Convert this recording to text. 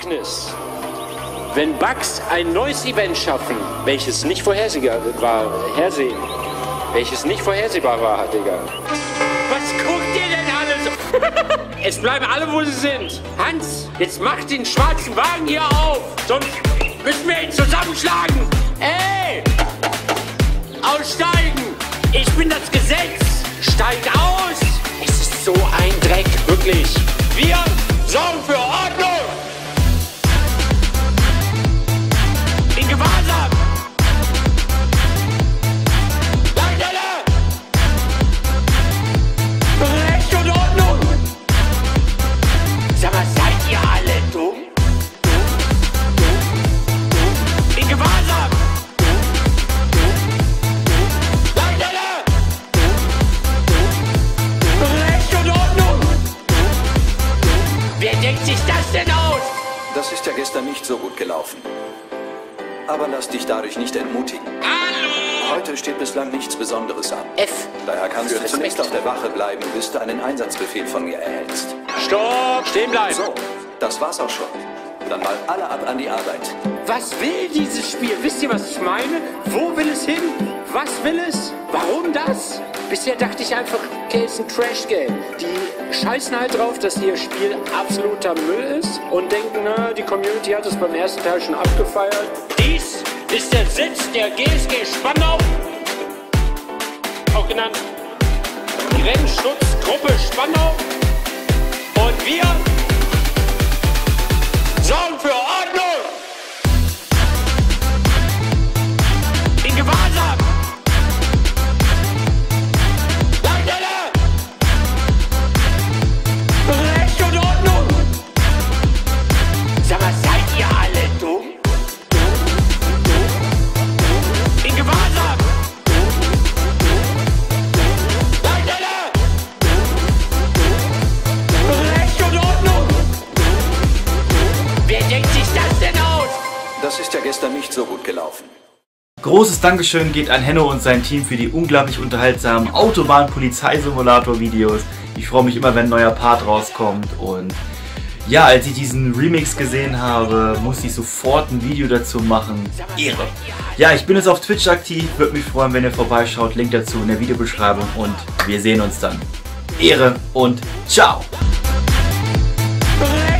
Wenn Bugs ein neues Event schaffen, welches nicht vorhersehbar war, Digga. Was guckt ihr denn alle so? Es bleiben alle, wo sie sind. Hans, jetzt mach den schwarzen Wagen hier auf, sonst müssen wir ihn zusammenschlagen. Ey! Aussteigen! Ich bin das Gesetz! Steig aus! Es ist so ein Dreck, wirklich. Wir sorgen für Ordnung! In Gewahrsam! Leitstelle! Recht und Ordnung! Sag mal, seid ihr alle dumm? In Gewahrsam! Leitstelle! Recht und Ordnung! Wer denkt sich das denn aus? Das ist ja gestern nicht so gut gelaufen. Aber lass dich dadurch nicht entmutigen. Hallo! Heute steht bislang nichts Besonderes an. F. Daher kannst du zunächst auf der Wache bleiben, bis du einen Einsatzbefehl von mir erhältst. Stopp! Stehen bleiben! So, das war's auch schon. Dann mal alle ab an die Arbeit. Was will dieses Spiel? Wisst ihr, was ich meine? Wo will es hin? Was will es? Warum das? Bisher dachte ich einfach, okay, es ist ein Trash-Game. Die scheißen halt drauf, dass ihr Spiel absoluter Müll ist und denken, na, die Community hat es beim ersten Teil schon abgefeiert. Dies ist der Sitz der GSG Spandau, auch genannt Grenzschutzgruppe Spandau. Und wir sorgen für Ordnung! In Gewahrsam! Leitstelle! Recht und Ordnung! Sag mal, seid ihr alle dumm? In Gewahrsam! Leitstelle! Recht und Ordnung! Wer denkt sich das denn aus? Das ist ja gestern nicht so gut gelaufen. Großes Dankeschön geht an Henno und sein Team für die unglaublich unterhaltsamen Autobahn-Polizeisimulator-Videos. Ich freue mich immer, wenn ein neuer Part rauskommt und ja, als ich diesen Remix gesehen habe, musste ich sofort ein Video dazu machen. Ehre! Ja, ich bin jetzt auf Twitch aktiv, würde mich freuen, wenn ihr vorbeischaut. Link dazu in der Videobeschreibung und wir sehen uns dann. Ehre und ciao!